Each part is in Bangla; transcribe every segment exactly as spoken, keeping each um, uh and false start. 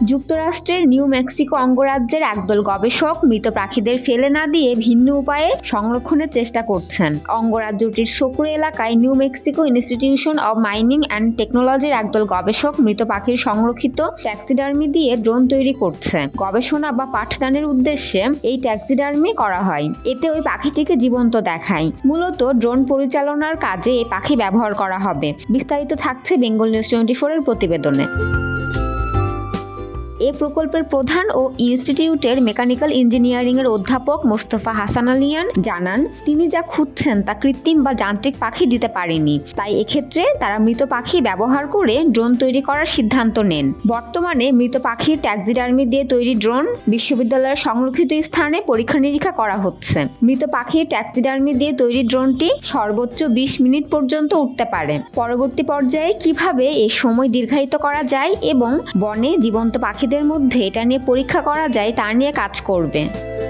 যুক্তরাষ্ট্রের নিউ মেক্সিকো অঙ্গরাজ্যের একদল গবেষক মৃত পাখিদের ফেলে না দিয়ে ভিন্ন উপায়ে সংরক্ষণের চেষ্টা করছেন। অঙ্গরাজ্যটির সোকরে এলাকায় New Mexico institution of mining and টেকনোলজির একদল গবেষক মৃত পাখির সংরক্ষিত ট্যাক্সিডার্মি দিয়ে ড্রোন তৈরি করছে। গবেষণা বা পাঠদানের উদ্দেশ্যে এই ট্যাক্সিডার্মি করা হয়। এতে ওই পাখিটিকে জীবন্ত দেখায়। মূলত ড্রোন পরিচালনার কাজে এই পাখি ব্যবহার করা হবে। বিস্তারিত থাকছে বেঙ্গল নিউজ টোয়েন্টি ফোর এর প্রতিবেদনে। এ প্রকল্পের প্রধান ও ইনস্টিটিউটের মেকানিক্যাল ইঞ্জিনিয়ারিং এর অধ্যাপক মোস্তফা হাসান আলিয়ান জানান, তিনি যা খুঁজছেন তা কৃত্রিম বা যান্ত্রিক পাখি দিতে পারেনি। তাই এক্ষেত্রে তারা মৃত পাখি ব্যবহার করে ড্রোন তৈরি করার সিদ্ধান্ত নেন। বর্তমানে মৃত পাখির ট্যাক্সিডার্মি দিয়ে তৈরি ড্রোন বিশ্ববিদ্যালয়ের সংরক্ষিত স্থানে পরীক্ষা নিরীক্ষা করা হচ্ছে। মৃত পাখির ট্যাক্সিডার্মি দিয়ে তৈরি ড্রোনটি সর্বোচ্চ বিশ মিনিট পর্যন্ত উঠতে পারে। পরবর্তী পর্যায়ে কিভাবে এই সময় দীর্ঘায়িত করা যায় এবং বনে জীবন্ত পাখি মধ্যে এটা নিয়ে পরীক্ষা করা যায় তা নিয়ে কাজ করবে।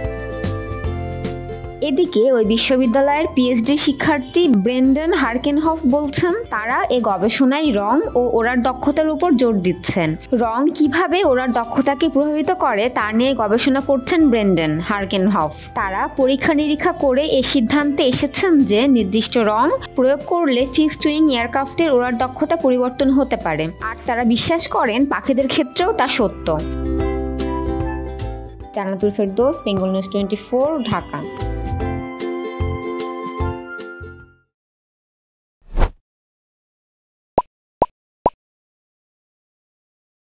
এদিকে ওই বিশ্ববিদ্যালয়ের পিএইচডি শিক্ষার্থী ব্রেন্ডন হারকেনহফ বলছেন, তারা এ গবেষণায় রং ও ওড়ার দক্ষতার উপর জোর দিচ্ছেন। রং কিভাবে ওড়ার দক্ষতাকে প্রভাবিত করে তা নিয়ে গবেষণা করছেন ব্রেন্ডন হারকেনহফ। তারা পরীক্ষা নিরীক্ষা করে এই সিদ্ধান্তে এসেছেন যে নির্দিষ্ট রং প্রয়োগ করলে ফিক্সড উইং এয়ারক্রাফটের ওড়ার দক্ষতা পরিবর্তন হতে পারে। আর তারা বিশ্বাস করেন পাখিদের ক্ষেত্রেও তা সত্য। Jannatul Ferdous, Bengal news twenty four, Dhaka.